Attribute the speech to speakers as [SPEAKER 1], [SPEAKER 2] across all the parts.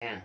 [SPEAKER 1] nha.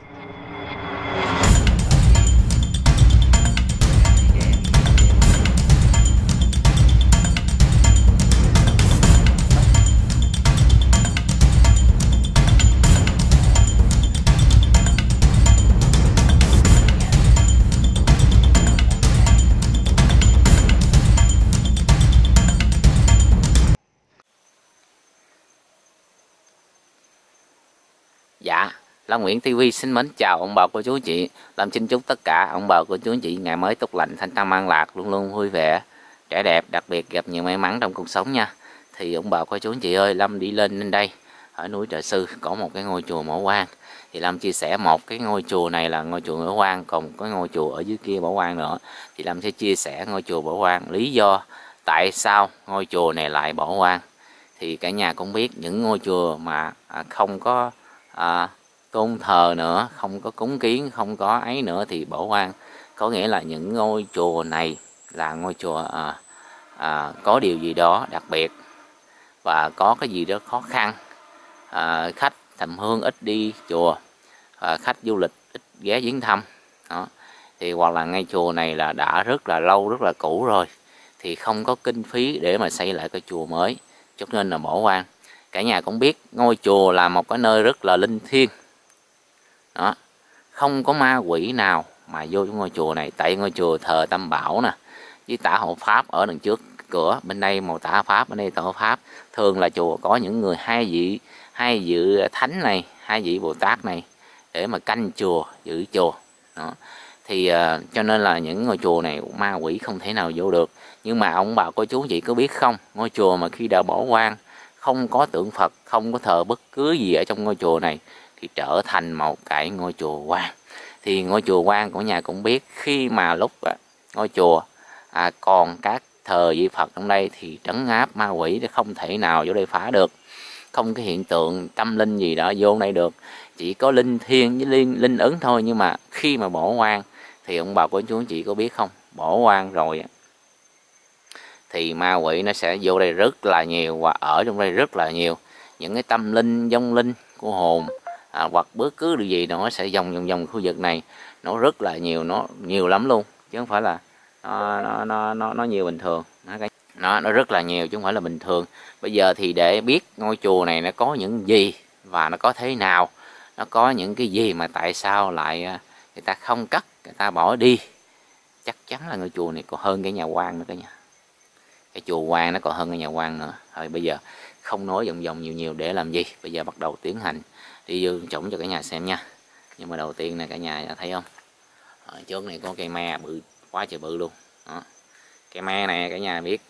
[SPEAKER 1] Dạ, Long Nguyễn TV xin mến chào ông bà cô chú anh chị. Lâm xin chúc tất cả ông bà cô chú anh chị ngày mới tốt lành, thanh tăng an lạc, luôn luôn vui vẻ, trẻ đẹp, đặc biệt gặp nhiều may mắn trong cuộc sống nha. Thì ông bà cô chú anh chị ơi, Lâm đi lên đây ở núi Trợ Sư có một cái ngôi chùa Mỏ Quang. Thì Lâm chia sẻ một cái ngôi chùa này là ngôi chùa Mỏ Quang, còn có ngôi chùa ở dưới kia Bảo Quang nữa. Thì Lâm sẽ chia sẻ ngôi chùa Bảo Quang, lý do tại sao ngôi chùa này lại bỏ hoang. Thì cả nhà cũng biết những ngôi chùa mà không có tôn thờ nữa, không có cúng kiến, không có ấy nữa thì bỏ hoang. Có nghĩa là những ngôi chùa này là ngôi chùa có điều gì đó đặc biệt và có cái gì đó khó khăn, khách thầm hương ít đi chùa, khách du lịch ít ghé viếng thăm đó. Thì hoặc là ngay chùa này là đã rất là lâu, rất là cũ rồi, thì không có kinh phí để mà xây lại cái chùa mới, cho nên là bỏ hoang. Cả nhà cũng biết ngôi chùa là một cái nơi rất là linh thiêng đó, không có ma quỷ nào mà vô trong ngôi chùa này. Tại ngôi chùa thờ Tam Bảo nè, với Tả Hộ Pháp ở đằng trước cửa, bên đây một Tả Pháp, bên đây Tả Hộ Pháp. Thường là chùa có những người hai vị thánh này, hai vị Bồ Tát này để mà canh chùa, giữ chùa đó. Thì cho nên là những ngôi chùa này ma quỷ không thể nào vô được. Nhưng mà ông bà cô chú chị có biết không, ngôi chùa mà khi đã bỏ hoang, không có tượng Phật, không có thờ bất cứ gì ở trong ngôi chùa này, thì trở thành một cái ngôi chùa hoang. Thì ngôi chùa hoang của nhà cũng biết, khi mà lúc ngôi chùa còn các thờ vị Phật trong đây thì trấn áp ma quỷ để không thể nào vô đây phá được. Không cái hiện tượng tâm linh gì đó vô đây được, chỉ có linh thiêng với linh ứng thôi. Nhưng mà khi mà bỏ hoang thì ông bà cô chú anh chị có biết không, bỏ hoang rồi thì ma quỷ nó sẽ vô đây rất là nhiều, và ở trong đây rất là nhiều những cái tâm linh, vong linh của hồn, hoặc bất cứ điều gì nó sẽ vòng khu vực này. Nó rất là nhiều, nó nhiều lắm luôn, chứ không phải là nó nhiều bình thường. Nó rất là nhiều chứ không phải là bình thường. Bây giờ thì để biết ngôi chùa này nó có những gì và nó có thế nào, nó có những cái gì mà tại sao lại người ta không cất, người ta bỏ đi. Chắc chắn là ngôi chùa này còn hơn cái nhà quan nữa cả nhà. Cái chùa quan nó còn hơn cái nhà quan nữa. Thôi bây giờ không nói vòng nhiều để làm gì, bây giờ bắt đầu tiến hành đi vô trũng cho cả nhà xem nha. Nhưng mà đầu tiên này cả nhà thấy không, ở chỗ này có cây me bự quá trời bự luôn đó. Cây me này cả nhà biết,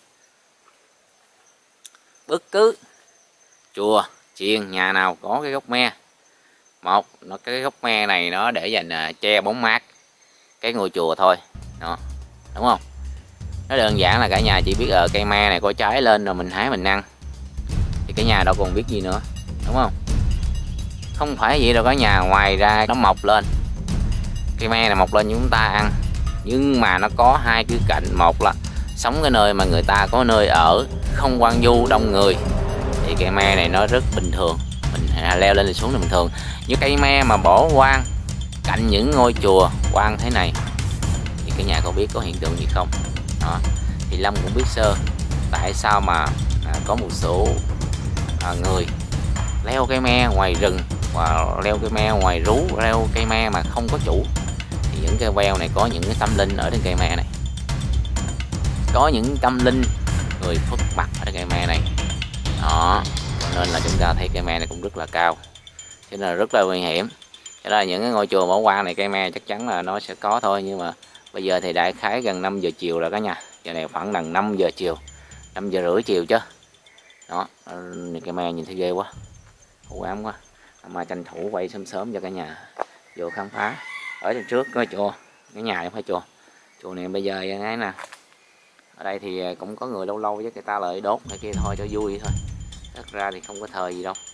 [SPEAKER 1] bất cứ chùa chiền nhà nào có cái gốc me, một nó cái gốc me này nó để dành che bóng mát cái ngôi chùa thôi đó, đúng không? Nó đơn giản là cả nhà chỉ biết cây me này có trái lên rồi mình hái mình ăn, thì cả nhà đâu còn biết gì nữa, đúng không? Không phải vậy đâu cả nhà. Ngoài ra nó mọc lên, cây me này mọc lên chúng ta ăn, nhưng mà nó có hai cái cạnh. Một là sống cái nơi mà người ta có nơi ở, không quan du đông người, thì cây me này nó rất bình thường, mình leo lên xuống là bình thường. Như cây me mà bỏ hoang cạnh những ngôi chùa hoang thế này thì cả nhà có biết có hiện tượng gì không đó. Thì Lâm cũng biết sơ tại sao mà có một số người leo cây me ngoài rừng, và leo cây me ngoài rú, leo cây me mà không có chủ. Thì những cây veo này có những cái tâm linh ở trên cây me này, có những tâm linh người phất mặt ở trên cây me này đó. Cho nên là chúng ta thấy cây me này cũng rất là cao, cho nên là rất là nguy hiểm. Cho nên là những cái ngôi chùa bỏ hoang này cây me chắc chắn là nó sẽ có thôi. Nhưng mà bây giờ thì đại khái gần 5 giờ chiều rồi cả nhà. Giờ này khoảng gần 5 giờ chiều, 5 giờ rưỡi chiều chứ đó. Cây me nhìn thấy ghê quá, u ám quá, mà tranh thủ quay sớm cho cả nhà vô khám phá. Ở đằng trước có chùa, cái nhà không phải chùa. Chùa này bây giờ cái nè, ở đây thì cũng có người lâu lâu với người ta lại đốt cái kia thôi cho vui thôi, thật ra thì không có thờ gì đâu.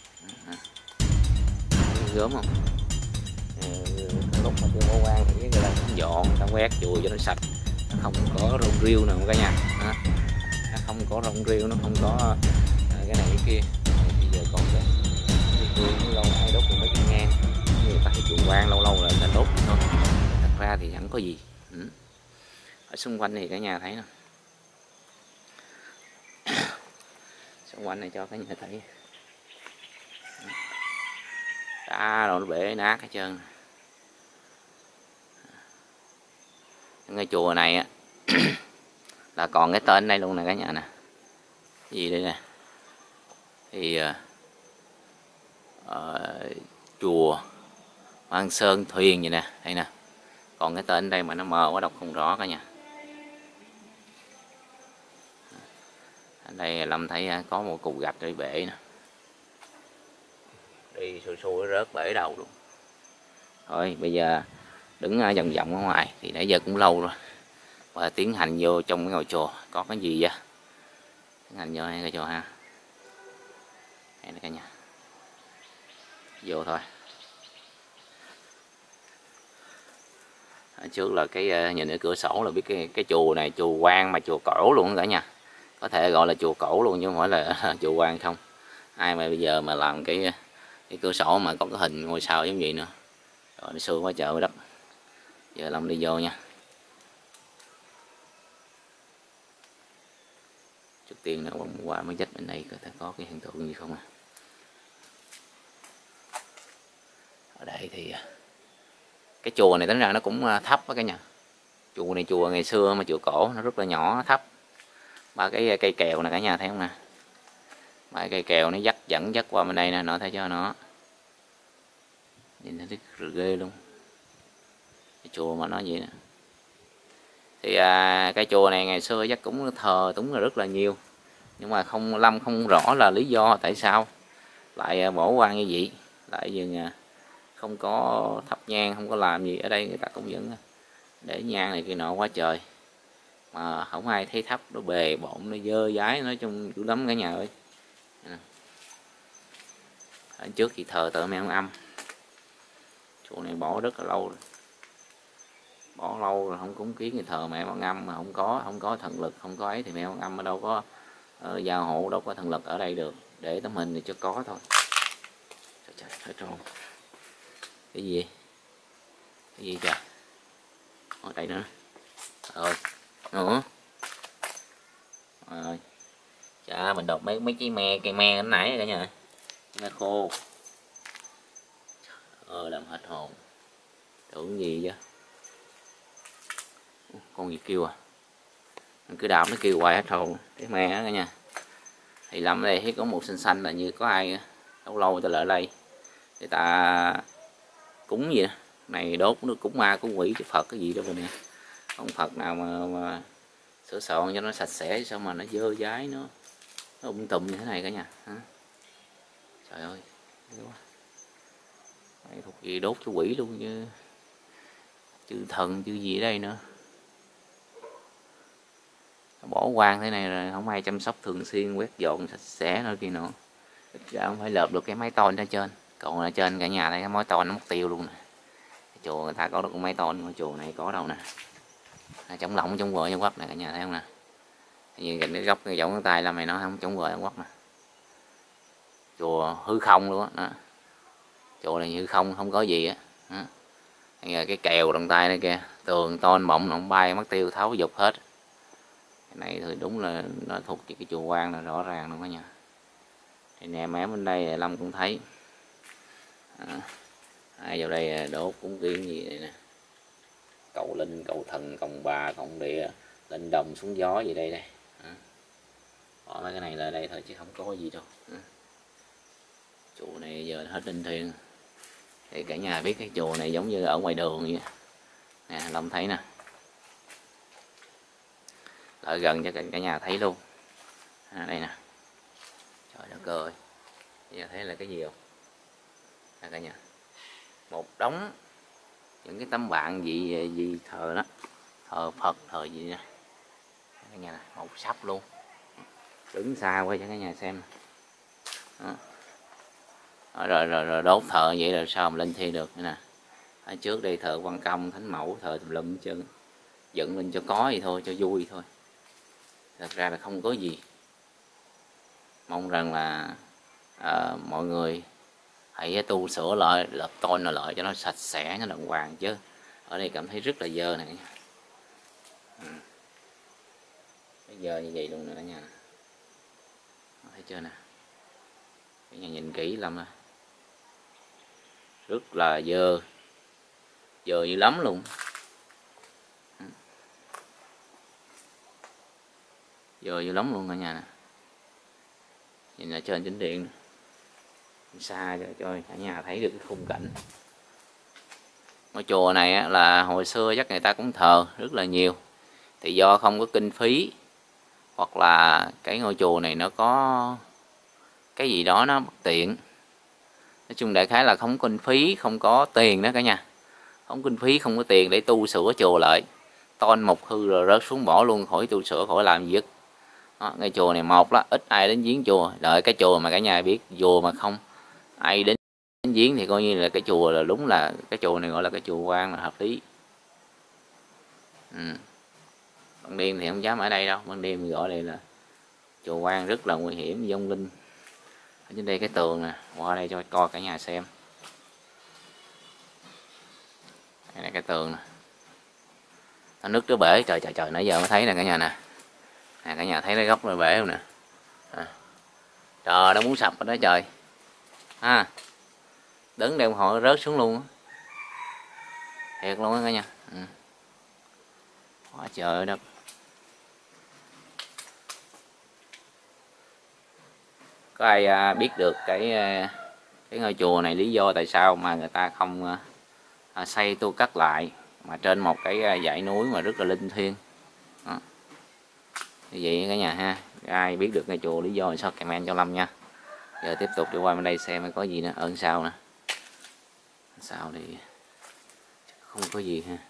[SPEAKER 1] Gớm không? Lúc mà chưa bỏ hoang thì người ta cũng dọn, người ta quét chùa cho nó sạch, nó không có rong rêu nào cả nhà. Nó không có rong rêu, nó không có cái này cái kia. Bây giờ còn cái hương lâu ai đốt thì mới ngang, người ta cái chùa quan lâu lâu là ta đốt thôi, thật ra thì chẳng có gì. Ở xung quanh thì cả nhà thấy nè, xung quanh này cho cả nhà thấy đá rồi nó bể nát hết trơn. Cái chùa này á là còn cái tên đây luôn nè cả nhà nè, gì đây nè, thì chùa Quan Sơn Thuyền vậy nè, đây nè, còn cái tên đây mà nó mờ quá đọc không rõ cả nhà. Ở đây Lâm thấy có một cục gạch ở bể nè, đi xui xui rớt bể đầu luôn. Thôi bây giờ đứng vòng vòng ở ngoài thì nãy giờ cũng lâu rồi, và tiến hành vô trong cái ngôi chùa có cái gì vậy, tiến hành vô hay cái chùa ha, đây nè cả nhà, vô thôi. Ở trước là cái nhìn ở cửa sổ là biết cái chùa này chùa Quan mà chùa cổ luôn cả nhà, có thể gọi là chùa cổ luôn chứ không phải là chùa Quan không. Ai mà bây giờ mà làm cái cửa sổ mà có cái hình ngôi sao giống vậy nữa, rồi nó xưa quá trời đất. Giờ Lâm đi vô nha. Trước tiên là vòng qua mới dách bên đây coi ta có cái hiện tượng gì không à. Ở đây thì cái chùa này tính ra nó cũng thấp á cả nhà. Chùa này chùa ngày xưa mà chùa cổ nó rất là nhỏ thấp. Ba cái cây kèo nè cả nhà thấy không nè, ba cây kèo nó dẫn dắt qua bên đây nè, nó thấy cho nó nhìn thấy rất ghê luôn. Cái chùa mà nó vậy nè, thì cái chùa này ngày xưa chắc cũng thờ túng là rất là nhiều, nhưng mà Lâm không rõ là lý do tại sao lại bỏ hoang như vậy, lại dừng không có thắp nhang, không có làm gì. Ở đây người ta cũng vẫn để nhang này kia nọ quá trời mà không ai thấy thắp, nó bề bộn, nó dơ dái, nói chung dữ lắm cả nhà ơi. Ở trước thì thờ tự mẹ ông Âm, chùa này bỏ rất là lâu rồi, bỏ lâu rồi không cúng kiến thì thờ mẹ ông Âm mà không có thần lực, không có ấy thì mẹ ông Âm ở đâu có gia hộ, đâu có thần lực ở đây được, để tấm hình thì cho có thôi. Trời trời trôn cái gì trời, ở đây nữa rồi nữa rồi. Chà, mình đọc mấy cái cây me hồi nãy cả nhà, me khô làm hết hồn, tưởng gì chứ. Con gì kêu à, mình cứ đạp nó kêu hoài hết hồn cái me á cả nhà. Thì Lâm ở đây thấy có một xanh xanh là như có ai lâu lâu người ta lại đây người ta cúng gì đó. Này đốt nước cúng ma cúng quỷ chứ Phật cái gì đâu mình nè, không Phật nào mà sửa soạn cho nó sạch sẽ, sao mà nó dơ dái, nó tùm như thế này cả nhà. Trời ơi này thuộc gì đốt cho quỷ luôn chứ, chư thần chư gì ở đây nữa. Bỏ hoang thế này rồi không ai chăm sóc thường xuyên, quét dọn sạch sẽ nữa kia nọ, ít ra không phải lợp được cái mái tôn ở trên. Còn ở trên cả nhà thấy cái mái tôn nó mất tiêu luôn nè. Chùa người ta có được mái tôn mà chùa này có đâu nè, chống lỏng chống vợ chống quất này cả nhà thấy không nè, như cái góc cái giọng tay là mày nói không chống vợ chống quất nè. Chùa hư không luôn á, chùa này hư không, không có gì á. Cái kèo trong tay này kìa, tường tôn mộng nó bay mất tiêu tháo dục hết. Cái này thì đúng là nó thuộc về cái chùa Quan là rõ ràng luôn cả nhà. Thì nè mé bên đây Lâm cũng thấy ai vào đây đốt cúng kiến gì đây nè, cầu linh cầu thần cầu bà cầu địa, lên đồng xuống gió gì đây đây. Bỏ mấy cái này lại đây thôi chứ không có gì đâu. Chùa này giờ hết linh thiêng, thì cả nhà biết cái chùa này giống như ở ngoài đường vậy nè, Lâm thấy nè, lại gần cho cả nhà thấy luôn. Đây nè, trời đất ơi, giờ thấy là cái gì không cả nhà, một đống những cái tấm bảng gì thờ đó, thờ Phật thờ gì nè cả nhà nè, một sắp luôn, đứng xa qua cho cả nhà xem. Đó. Rồi đốt thờ vậy rồi sao mà lên thi được nữa nè. Ở trước đây thờ Quan Công Thánh Mẫu thờ tùm lum chân, dựng lên cho có gì thôi, cho vui thôi, thật ra là không có gì. Mong rằng là mọi người Hãy tu sửa lại, lợp tôn lại cho nó sạch sẽ, nó đàng hoàng, chứ ở đây cảm thấy rất là dơ này. Dơ như vậy luôn nè cả nhà, thấy chưa nè, cả nhà nhìn kỹ lắm, rất là dơ, dơ dữ lắm luôn. Dơ dữ lắm luôn cả nhà nè, nhìn ở trên chính điện xa cho cả nhà thấy được cái khung cảnh. Ngôi chùa này á, là hồi xưa chắc người ta cũng thờ rất là nhiều, thì do không có kinh phí, hoặc là cái ngôi chùa này nó có cái gì đó nó bất tiện, nói chung đại khái là không có kinh phí, không có tiền đó cả nhà, không kinh phí không có tiền để tu sửa chùa lại, ton một hư rồi rớt xuống bỏ luôn, khỏi tu sửa khỏi làm gì hết. Ngôi chùa này một là ít ai đến viếng chùa, đợi cái chùa mà cả nhà biết, chùa mà không ai đến viếng thì coi như là cái chùa là đúng là cái chùa này gọi là cái chùa quan là hợp lý. Ban đêm thì không dám ở đây đâu, ban đêm thì gọi đây là chùa quan rất là nguy hiểm, vong linh. Ở trên đây cái tường nè, qua đây cho coi cả nhà xem. Đây là cái tường nè, nó nước cái bể, trời trời trời, nãy giờ mới thấy nè cả nhà nè. Cả nhà thấy cái góc rồi bể không nè. Trời, nó muốn sập rồi đó trời. Đứng đây họ rớt xuống luôn. Thiệt luôn á cả nhà. Quá trời đất. Có ai biết được cái ngôi chùa này lý do tại sao mà người ta không xây tu cất lại mà trên một cái dãy núi mà rất là linh thiêng đó. Như vậy cả nhà ha, ai biết được ngôi chùa lý do sao comment cho Lâm nha. Giờ tiếp tục đi qua bên đây xem có gì nữa ở sau nè. Sau thì không có gì ha.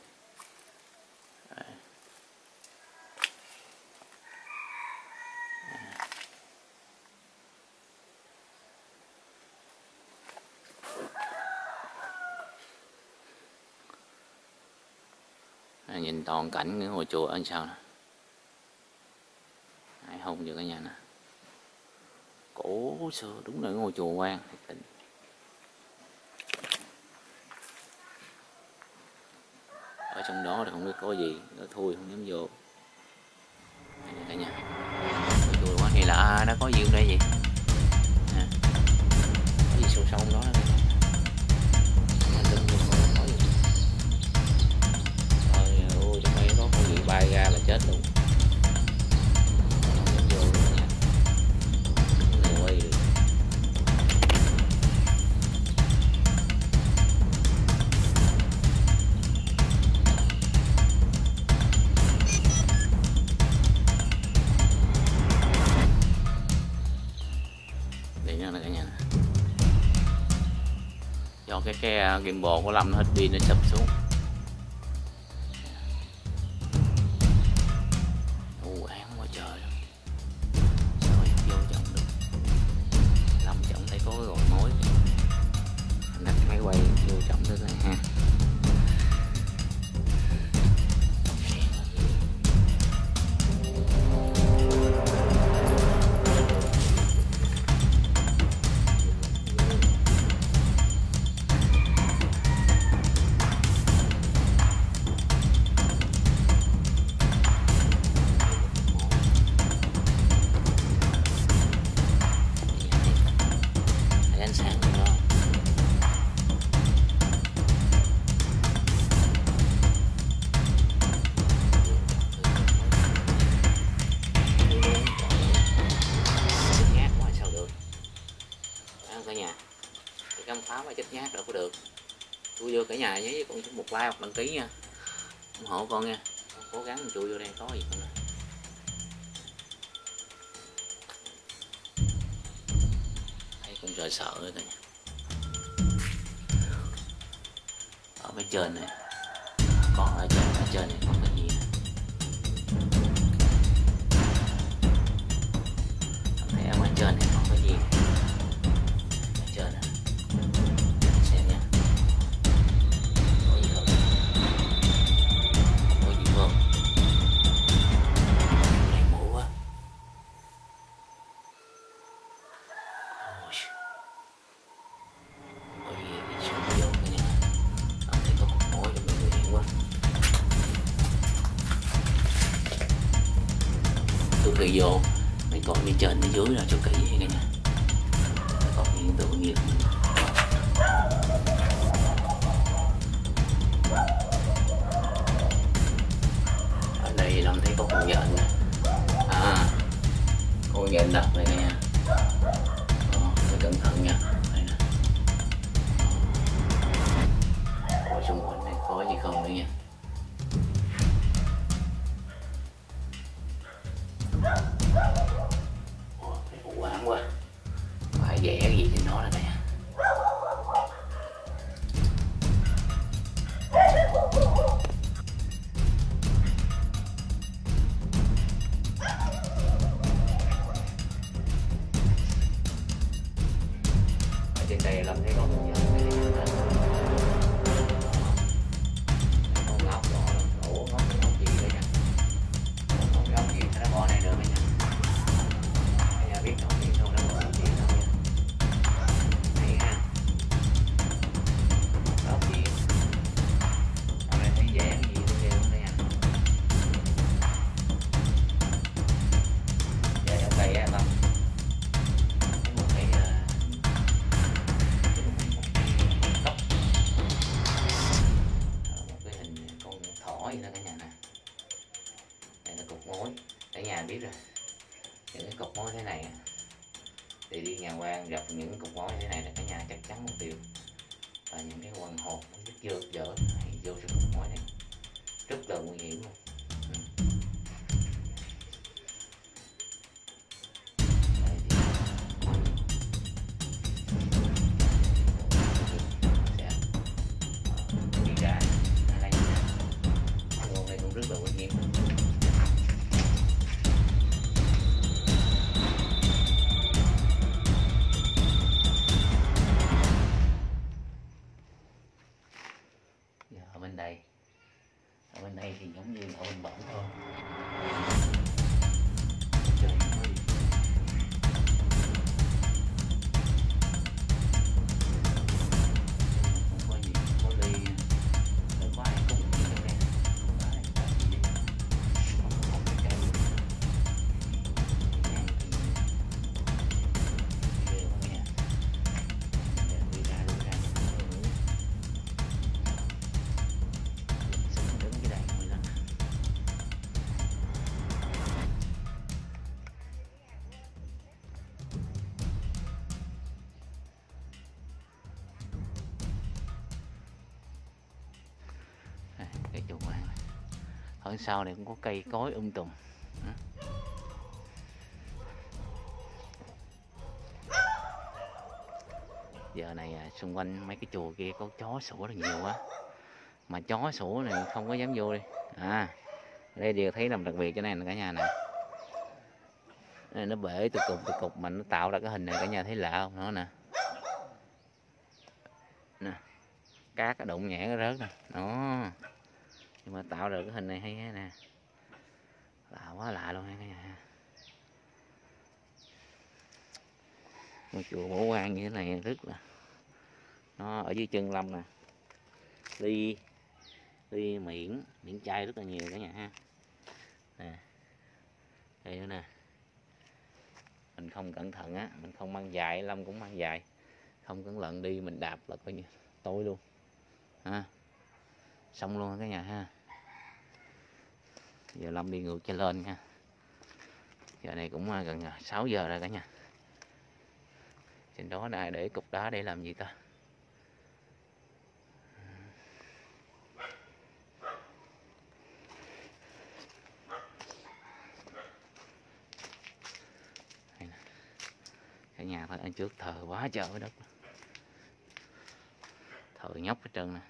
[SPEAKER 1] Nhìn toàn cảnh cái ngôi chùa ở sau nè, ai hùng vô cả nhà nè, cổ xưa đúng là ngôi chùa quan thiệt tình. Ở trong đó thì không biết có gì, nó thui không dám vô cả nhà. Ngôi chùa quan này là nó có gì ở đây vậy? Có gì sâu sâu đó nè. Bay ra là chết luôn. Vô luôn nha. Này quay được. Để nha cả nhà. Do cái gimbal của Lâm nó hết pin nó sụp xuống. Cắm pháo và chết nhát đâu có được. Chui vô cả nhà nhé, con một like hoặc đăng ký nha, ủng hộ con nha, con cố gắng chui vô đây có gì con nè. Thấy con trời sợ rồi cả nhà. Ở bên trên này có, ở trên này có cái gì nè. Thấy ở bên trên này có cái gì ở trên này. Xem nha, có gì không, có gì không, này mũ quá. kỳ vô mình coi bên trên bên dưới ra cho kỹ nha cả nhà, có hiện tượng gì ở đây Long thấy có con nhện nè, con nhện đập này nha, phải cẩn thận nha. Đây nè, coi xung quanh này có gì không nữa nha. Thấy u ám quá, phải vẽ cái gì trên nó nè cả nhà. Trên đây Lâm thấy có một con ngốc đó, ủa ngốc gì đấy nha, ngốc gì nó bỏ này được đấy nha, bây giờ biết ngốc gì đâu nó bỏ gì đâu nha, hay ha, ngốc gì, hôm nay thấy vẽ cái gì cũng đều đây nha, vẽ trong cây á Tâm. Ở nhà biết rồi, những cái cục mối thế này thì đi nhà quan gặp những cục mối thế này là cả nhà chắc chắn một điều là những cái quần hột nó dơ dở hay vô trong cục mối này rất là nguy hiểm luôn. Đi ra đây nguồn này cũng rất là nguy hiểm. Ở bên đây thì giống như ở bên bển thôi. Trời ơi. Không có gì, có ly, đừng có ai cùng gì đâu nè, không có ai gì đi, không có một cái cây ghê không nha. Đi ra đứng cái đèn người lên. Cái chủ quan này. Ở sau này cũng có cây cối tùm. Giờ này xung quanh mấy cái chùa kia có chó sủa rất nhiều quá, mà chó sủa này không có dám vô đi. Đây điều thấy làm đặc biệt cho này là cả nhà nè, đây nó bể từ cục mà nó tạo ra cái hình này, cả nhà thấy lạ không? Nó nè, cát đụng nhẹ nó rớt nè, đó, nhưng mà tạo ra cái hình này hay nè, lạ quá lạ luôn ha cả nhà. Ngôi chùa Bổ Quang như thế này rất là, nó ở dưới chân Lâm nè, ly miễn chai rất là nhiều cả nhà ha. Nè, đây nữa nè, mình không cẩn thận á, mình không mang dài, Lâm cũng mang dài, không cẩn thận đi mình đạp là coi như tối luôn ha, xong luôn cả nhà ha. Giờ Lâm đi ngược cho lên nha, giờ này cũng gần 6 giờ rồi cả nhà. Trên đó này để cục đá để làm gì ta? Cả nhà phải ở trước thờ quá trời đất, thờ nhóc hết trơn nè.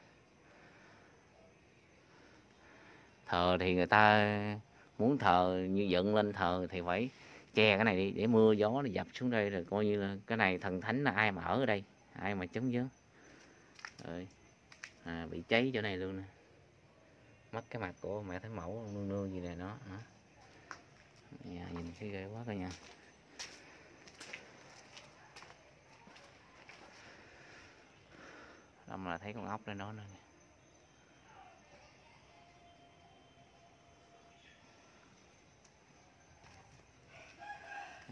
[SPEAKER 1] Thờ thì người ta muốn thờ như dựng lên thờ thì phải che cái này đi để mưa gió nó dập xuống đây, rồi coi như là cái này thần thánh là ai mà ở đây, ai mà chống vớn rồi. Bị cháy chỗ này luôn nè, mất cái mặt của mẹ Thái Mẫu nương nương gì này nó nhìn thấy ghê quá cả nhà. Lâm là thấy con ốc lên đó nữa nè.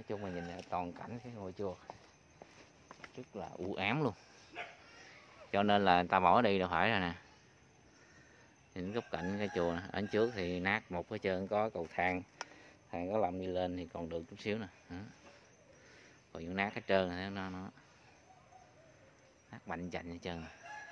[SPEAKER 1] chung là nhìn toàn cảnh cái ngôi chùa rất là u ám luôn, cho nên là người ta bỏ đi đâu phải rồi nè. Nhìn góc cạnh cái chùa ở trước thì nát một hết trơn, có cầu thang có làm đi lên thì còn được chút xíu nè. Còn những nát hết trơn, nó nát bành chành hết trơn.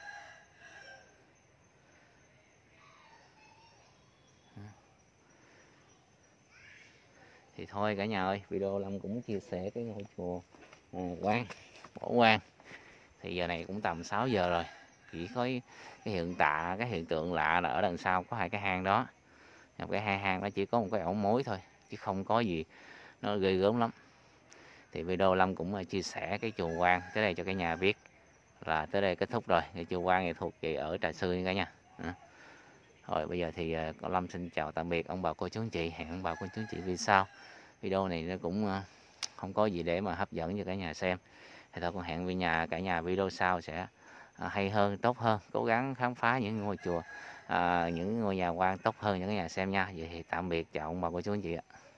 [SPEAKER 1] Thì thôi cả nhà ơi, video Lâm cũng chia sẻ cái ngôi chùa Quan, Bỏ Quan. Thì giờ này cũng tầm 6 giờ rồi, chỉ có cái hiện tượng lạ là ở đằng sau có hai cái hang đó. Cái hai hang nó chỉ có một cái ổ mối thôi, chứ không có gì nó ghê gớm lắm. Thì video Lâm cũng chia sẻ cái chùa Quan tới đây cho cả nhà biết là tới đây kết thúc rồi. Cái chùa Quan này thuộc về ở Trà Sư cả nhà. Rồi bây giờ thì con Lâm xin chào tạm biệt ông bà cô chú anh chị, hẹn ông bà cô chú anh chị vì sau. Video này nó cũng không có gì để mà hấp dẫn cho cả nhà xem. Thì tôi còn hẹn với cả nhà video sau sẽ hay hơn, tốt hơn, cố gắng khám phá những ngôi chùa, những ngôi nhà quan tốt hơn cho cả nhà xem nha. Vậy thì tạm biệt, chào ông bà cô chú anh chị ạ.